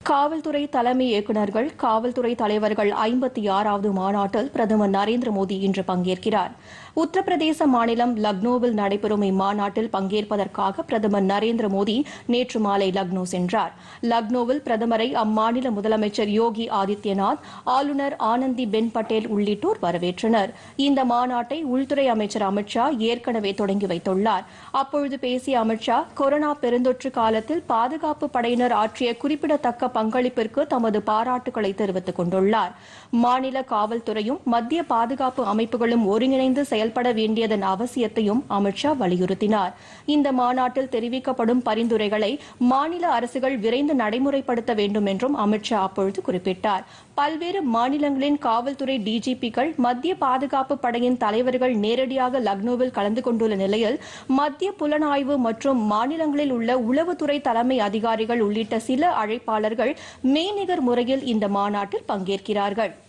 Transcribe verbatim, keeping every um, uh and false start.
காவல்துறை தலைமை இயக்குநர்கள் காவல்துறை தலைவர்கள் ஐம்பத்தி ஆறாவது மாநாட்டில் பிரதமர் நரேந்திர மோடி இன்று பங்கேற்கிறார். உத்தரப்பிரதேச மாநிலம் லக்னோவில் நடைபெறும் இம்மாநாட்டில் பங்கேற்பதற்காக பிரதமர் நரேந்திர மோடி நேற்று மாலை லக்னோ சென்றார். லக்னோவில் பிரதமரை அம்மாநில முதலமைச்சர் யோகி ஆதித்யநாத், ஆளுநர் ஆனந்திபென் பட்டேல் உள்ளிட்டோர் வரவேற்றனர். இந்த மாநாட்டை உள்துறை அமைச்சர் அமித் ஷா ஏற்கனவே தொடங்கி வைத்துள்ளார். அப்பொழுது பேசிய அமித் ஷா, கொரோனா பெருந்தொற்று காலத்தில் பாதுகாப்பு படையினர் ஆற்றிய குறிப்பிடத்தக்க பங்களிப்பிற்கு தமது பாராட்டுகளை தெரிவித்துக் கொண்டுள்ளார். மாநில காவல்துறையும் மத்திய பாதுகாப்பு அமைப்புகளும் ஒருங்கிணைந்து செயல்பட வேண்டியதன் அவசியத்தையும் அமித் ஷா வலியுறுத்தினார். இந்த மாநாட்டில் தெரிவிக்கப்படும் பரிந்துரைகளை மாநில அரசுகள் விரைந்து நடைமுறைப்படுத்த வேண்டும் என்றும் அமித் ஷா அப்பொழுது குறிப்பிட்டார். பல்வேறு மாநிலங்களின் காவல்துறை டிஜிபிக்கள், மத்திய பாதுகாப்பு படையின் தலைவர்கள் நேரடியாக லக்னோவில் கலந்து கொண்டுள்ள நிலையில் மத்திய புலனாய்வு மற்றும் மாநிலங்களில் உள்ள உளவுத்துறை தலைமை அதிகாரிகள் உள்ளிட்ட சில அழைப்பாளர்கள் மெய்நிகர் முறையில் இந்த மாநாட்டில் பங்கேற்கிறார்கள்.